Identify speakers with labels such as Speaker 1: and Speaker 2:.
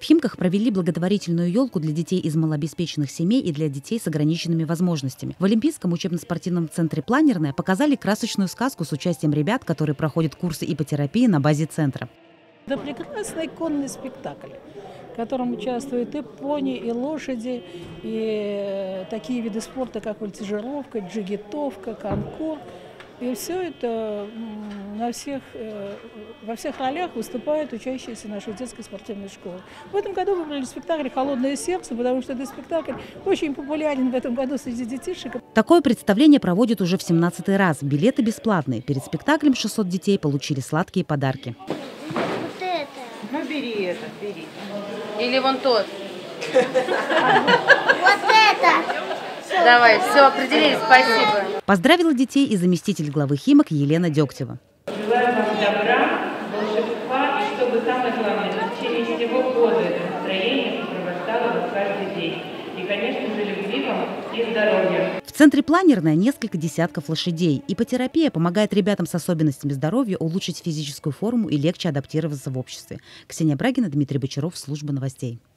Speaker 1: В Химках провели благотворительную елку для детей из малообеспеченных семей и для детей с ограниченными возможностями. В Олимпийском учебно-спортивном центре «Планерная» показали красочную сказку с участием ребят, которые проходят курсы иппотерапии на базе центра.
Speaker 2: Это прекрасный конный спектакль, в котором участвуют и пони, и лошади, и такие виды спорта, как вольтежировка, джигитовка, конкур. И все это во всех ролях выступают учащиеся нашей детской спортивной школы. В этом году выбрали спектакль «Холодное сердце», потому что этот спектакль очень популярен в этом году среди детишек.
Speaker 1: Такое представление проводят уже в 17-й раз. Билеты бесплатные. Перед спектаклем 600 детей получили сладкие подарки.
Speaker 3: Вот это.
Speaker 4: Ну, бери этот, бери.
Speaker 5: Или вон тот.
Speaker 3: Вот это.
Speaker 5: Давай, все, определились, спасибо.
Speaker 1: Поздравила детей и заместитель главы Химок Елена Дегтева.
Speaker 4: Желаю вам добра, волшебства и чтобы самое главное, в течение всего года это настроение сопровождало вас каждый день. И, конечно же, любви вам и здоровья.
Speaker 1: В центре «Планерная» несколько десятков лошадей. Иппотерапия помогает ребятам с особенностями здоровья улучшить физическую форму и легче адаптироваться в обществе. Ксения Брагина, Дмитрий Бочаров, служба новостей.